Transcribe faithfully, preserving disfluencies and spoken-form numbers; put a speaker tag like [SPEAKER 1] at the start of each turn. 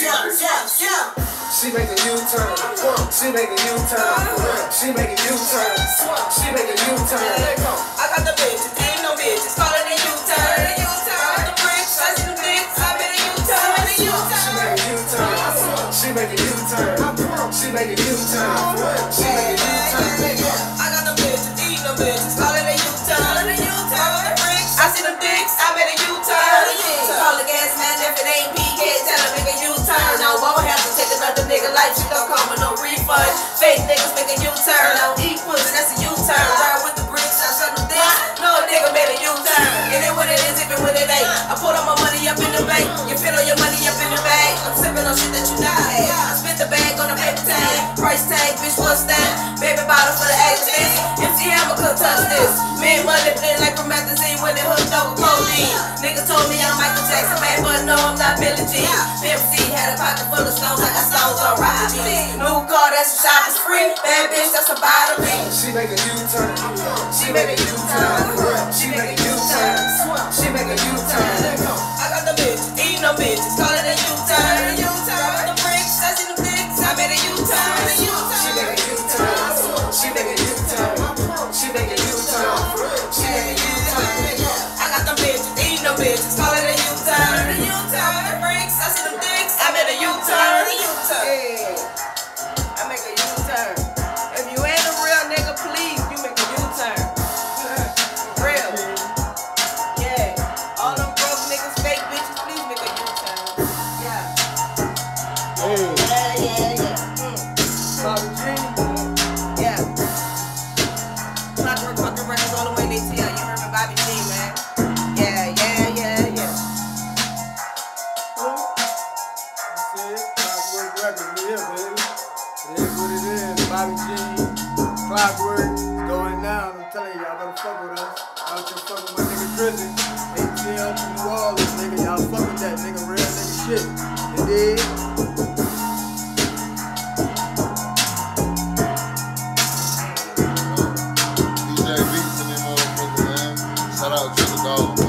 [SPEAKER 1] Yeah, yeah, yeah. She make a U-turn. She make a U-turn. She make a U-turn. She make a U-turn.
[SPEAKER 2] I got the bitches, ain't no bitches, call it a U-turn. I got the bricks, I see the dicks, I made a U-turn.
[SPEAKER 1] She make a U-turn. She make a U-turn. She make a U-turn.
[SPEAKER 2] I got the bitches, ain't no bitches, call it a U-turn. I got the bricks, I see the dicks, I made a U-turn. Call the gas man if it ain't P K, tell him make a U-turn. I won't have to take another nigga life, she don't come with no refund. Fake niggas make a U-turn, I don't eat pussy, that's a U-turn. Ride with the bricks, I shut them dicks, no nigga made a U-turn. It ain't what it is, even when it ain't. I put all my money up in the bank, you fit all your money up in the bag. I'm sipping on shit that you not had. I spent the bag on a paper tag, price tag, bitch, what's that? Baby bottle for the activist, M C Hammer couldn't touch this. Me and money playing like promethazine when they hooked up with codeine. Nigga told me I'm Michael Jackson, man, but no, I'm not Billie Jean. Pimp C had a pocket full of stones, I got stones on ride me. New car, that's a shop, is free. Bad bitch, that's a bottle ring.
[SPEAKER 1] She make a U-turn. She make a U-turn. She make a U-turn. She make a U-turn.
[SPEAKER 2] I got the bitches, eat no bitches, call it a U-turn. I got the bricks, I see the dicks, I made a U-turn.
[SPEAKER 1] She make a U-turn. She make a U-turn. She make a U-turn. She make a U-turn.
[SPEAKER 2] I got them bitches, eat no bitches, call it a U-turn. I got the bricks, I see the dicks, I made a U-turn. I make a U-turn. If you ain't a real nigga, please, you make a U-turn. Real. Yeah. All them broke niggas, fake bitches, please make a U-turn. Yeah.
[SPEAKER 1] Hey.
[SPEAKER 2] Yeah, yeah, yeah. Mm.
[SPEAKER 1] Bobby Jean.
[SPEAKER 2] Yeah. Clockwork fucking records all the way they tell. You heard me, Bobby G, man. Yeah, yeah, yeah, yeah.
[SPEAKER 1] That's it. Clockwork Records, we here, baby. It is what it is. Bobby Jean. Clockwork. It's going down. I'm telling you, y'all better fuck with us. Out here fuck with my nigga Drizzle. A T L to New Orleans, nigga. Y'all fuck with that nigga. Real nigga shit. You dig?
[SPEAKER 3] Deejay Beats in them motherfuckers, man. Shout out Drizzledollar.